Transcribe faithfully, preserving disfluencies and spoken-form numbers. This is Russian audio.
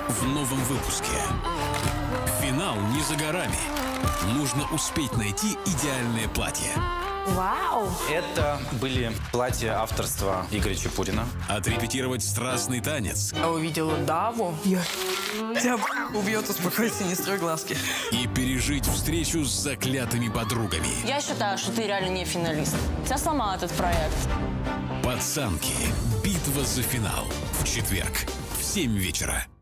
В новом выпуске. Финал не за горами. Нужно успеть найти идеальное платье. Вау! Это были платья авторства Игоря Чепурина. Отрепетировать страстный танец. Я увидела Даву. Я... Тебя убьет, успокойся, не строй глазки. И пережить встречу с заклятыми подругами. Я считаю, что ты реально не финалист. Тебя сломал этот проект. Пацанки. Битва за финал. В четверг в семь вечера.